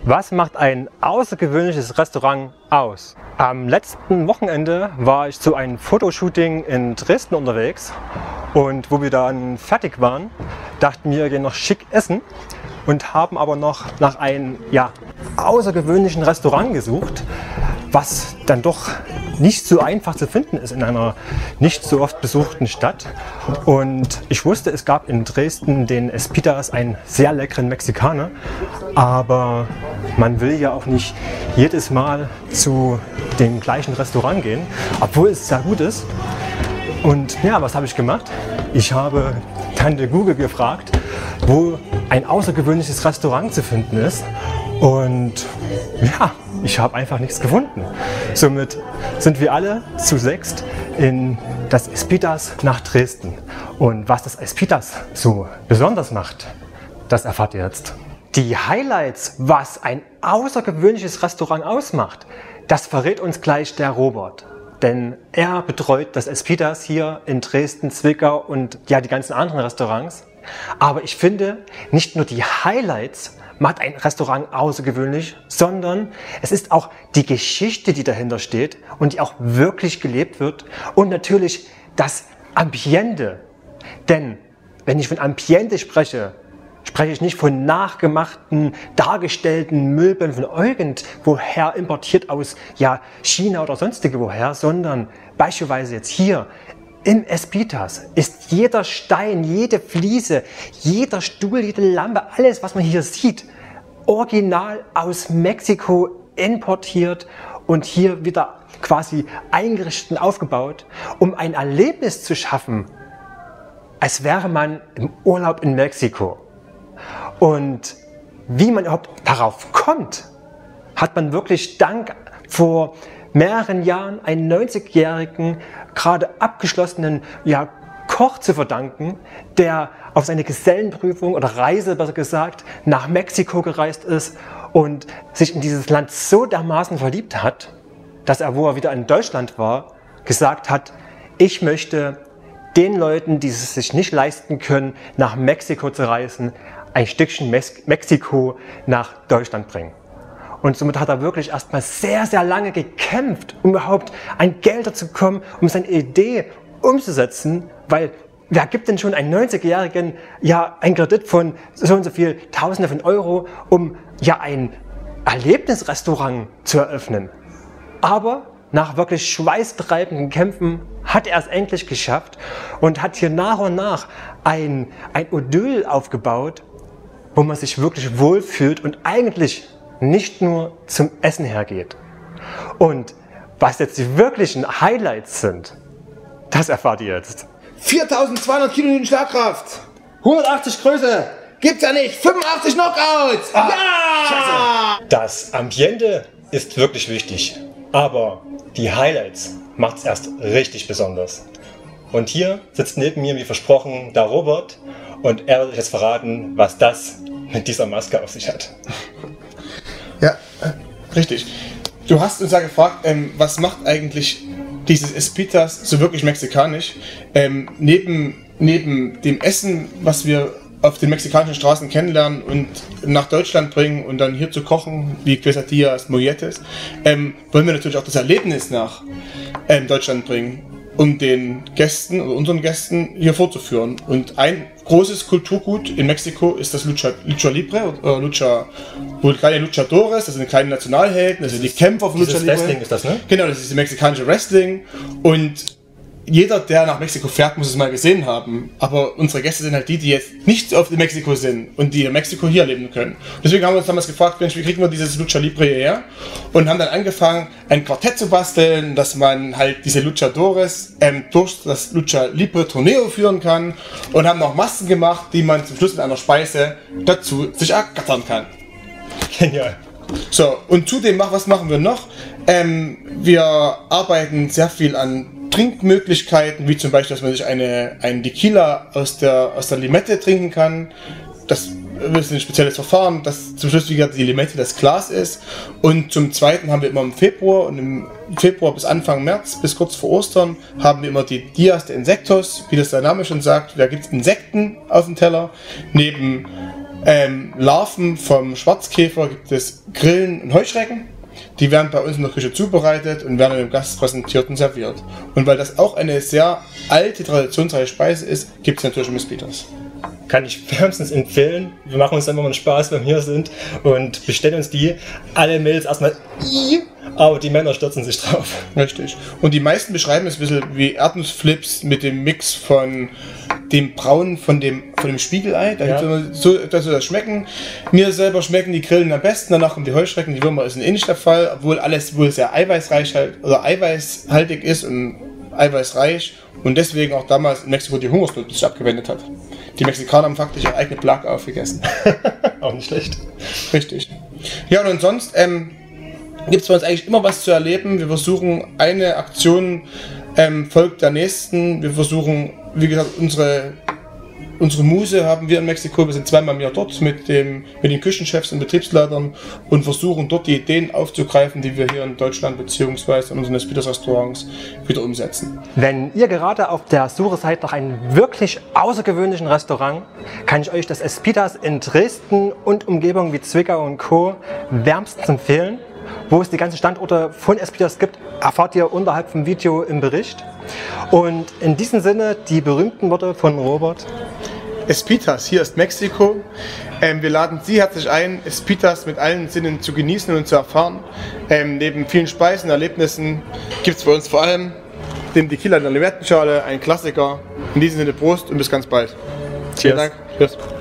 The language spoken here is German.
Was macht ein außergewöhnliches Restaurant aus? Am letzten Wochenende war ich zu einem Fotoshooting in Dresden unterwegs und wo wir dann fertig waren, dachten wir gehen noch schick essen und haben aber noch nach einem außergewöhnlichen Restaurant gesucht, was dann doch nicht so einfach zu finden ist in einer nicht so oft besuchten Stadt. Und ich wusste, es gab in Dresden den Espitas, einen sehr leckeren Mexikaner, aber man will ja auch nicht jedes Mal zu dem gleichen Restaurant gehen, obwohl es sehr gut ist. Und ja, was habe ich gemacht? Ich habe Tante Google gefragt, wo ein außergewöhnliches Restaurant zu finden ist. Und ja, ich habe einfach nichts gefunden. Somit sind wir alle zu sechst in das Espitas nach Dresden. Und was das Espitas so besonders macht, das erfahrt ihr jetzt. Die Highlights, was ein außergewöhnliches Restaurant ausmacht, das verrät uns gleich der Robert. Denn er betreut das Espitas hier in Dresden, Zwickau und ja, die ganzen anderen Restaurants. Aber ich finde, nicht nur die Highlights macht ein Restaurant außergewöhnlich, sondern es ist auch die Geschichte, die dahinter steht und die auch wirklich gelebt wird und natürlich das Ambiente. Denn wenn ich von Ambiente spreche, spreche ich nicht von nachgemachten, dargestellten Möbeln von irgendwoher importiert aus China oder sonstige woher, sondern beispielsweise jetzt hier im Espitas ist jeder Stein, jede Fliese, jeder Stuhl, jede Lampe, alles, was man hier sieht, original aus Mexiko importiert und hier wieder quasi eingerichtet und aufgebaut, um ein Erlebnis zu schaffen, als wäre man im Urlaub in Mexiko. Und wie man überhaupt darauf kommt, hat man wirklich dank vor mehreren Jahren einen 90-jährigen, gerade abgeschlossenen Koch zu verdanken, der auf seine Gesellenprüfung oder Reise, besser gesagt, nach Mexiko gereist ist und sich in dieses Land so dermaßen verliebt hat, dass er, wo er wieder in Deutschland war, gesagt hat, ich möchte den Leuten, die es sich nicht leisten können, nach Mexiko zu reisen, ein Stückchen Mexiko nach Deutschland bringen. Und somit hat er wirklich erstmal sehr, sehr lange gekämpft, um überhaupt an Gelder zu kommen, um seine Idee umzusetzen, weil wer gibt denn schon einen 90-Jährigen einen Kredit von so und so viel Tausende von Euro, um ein Erlebnisrestaurant zu eröffnen? Aber nach wirklich schweißtreibenden Kämpfen hat er es endlich geschafft und hat hier nach und nach ein Idyll aufgebaut, wo man sich wirklich wohlfühlt und eigentlich nicht nur zum Essen hergeht. Und was jetzt die wirklichen Highlights sind, das erfahrt ihr jetzt. 4200 Kilonewton Schlagkraft, 180 Größe, gibt's ja nicht, 85 Knockouts! Ja! Scheiße. Das Ambiente ist wirklich wichtig, aber die Highlights macht's erst richtig besonders. Und hier sitzt neben mir, wie versprochen, der Robert und er wird euch jetzt verraten, was das mit dieser Maske auf sich hat. Ja, richtig. Du hast uns ja gefragt, was macht eigentlich dieses Espitas so wirklich mexikanisch? Neben dem Essen, was wir auf den mexikanischen Straßen kennenlernen und nach Deutschland bringen und dann hier zu kochen, wie Quesadillas, Molletes, wollen wir natürlich auch das Erlebnis nach Deutschland bringen, um den Gästen oder unseren Gästen hier vorzuführen. Und ein großes Kulturgut in Mexiko ist das Lucha Libre oder keine Luchadores, das sind keine Nationalhelden, das sind die Kämpfer von Lucha Libre. Wrestling ist das, ne? Genau, das ist das mexikanische Wrestling und jeder, der nach Mexiko fährt, muss es mal gesehen haben. Aber unsere Gäste sind halt die jetzt nicht so oft in Mexiko sind und die in Mexiko hier leben können. Deswegen haben wir uns damals gefragt, Mensch, wie kriegen wir dieses Lucha Libre hierher? Und haben dann angefangen, ein Quartett zu basteln, dass man halt diese Luchadores durch das Lucha Libre Torneo führen kann. Und haben noch Masken gemacht, die man zum Schluss mit einer Speise dazu sich ergattern kann. Genial. So, und zudem, was machen wir noch? Wir arbeiten sehr viel an Trinkmöglichkeiten, wie zum Beispiel, dass man sich einen Tequila aus der Limette trinken kann. Das ist ein spezielles Verfahren, dass zum Schluss wieder die Limette das Glas ist. Und zum Zweiten haben wir immer im Februar und im Februar bis Anfang März, bis kurz vor Ostern, haben wir immer die Dias de Insectos, wie das der Name schon sagt. Da gibt es Insekten auf dem Teller, neben Larven vom Schwarzkäfer gibt es Grillen und Heuschrecken. Die werden bei uns in der Küche zubereitet und werden dem Gast präsentiert und serviert. Und weil das auch eine sehr alte, traditionsreiche Speise ist, gibt es natürlich Miss Peters. Kann ich wärmstens empfehlen. Wir machen uns dann immer einen Spaß, wenn wir hier sind und bestellen uns die. Alle Mädels erstmal aber die Männer stürzen sich drauf. Richtig. Und die meisten beschreiben es ein bisschen wie Erdnussflips mit dem Mix von dem Braun von dem Spiegelei. Da so, dass sie das schmecken. Mir selber schmecken die Grillen am besten, danach kommen die Heuschrecken, die Würmer ist ähnlich der Fall, obwohl alles wohl sehr eiweißreich oder eiweißhaltig ist und eiweißreich und deswegen auch damals in Mexiko die Hungersnot sich abgewendet hat. Die Mexikaner haben faktisch ihre eigene Plage aufgegessen. Auch nicht schlecht. Richtig. Ja, und sonst gibt es bei uns eigentlich immer was zu erleben. Wir versuchen, eine Aktion folgt der nächsten. Wir versuchen, wie gesagt, unsere Muse haben wir in Mexiko. Wir sind zweimal im Jahr dort mit den Küchenchefs und Betriebsleitern und versuchen dort die Ideen aufzugreifen, die wir hier in Deutschland bzw. in unseren Peters Restaurants wieder umsetzen. Wenn ihr gerade auf der Suche seid nach einem wirklich außergewöhnlichen Restaurant, kann ich euch das Peters in Dresden und Umgebung wie Zwickau und Co. wärmstens empfehlen. Wo es die ganzen Standorte von Peters gibt, erfahrt ihr unterhalb vom Video im Bericht. Und in diesem Sinne die berühmten Worte von Robert. Peters, hier ist Mexiko. Wir laden Sie herzlich ein, Peters mit allen Sinnen zu genießen und zu erfahren. Neben vielen Speisen, Erlebnissen gibt es bei uns vor allem den Tequila in der Limettenschale, ein Klassiker. In diesem Sinne Prost und bis ganz bald. Cheers. Vielen Dank. Cheers.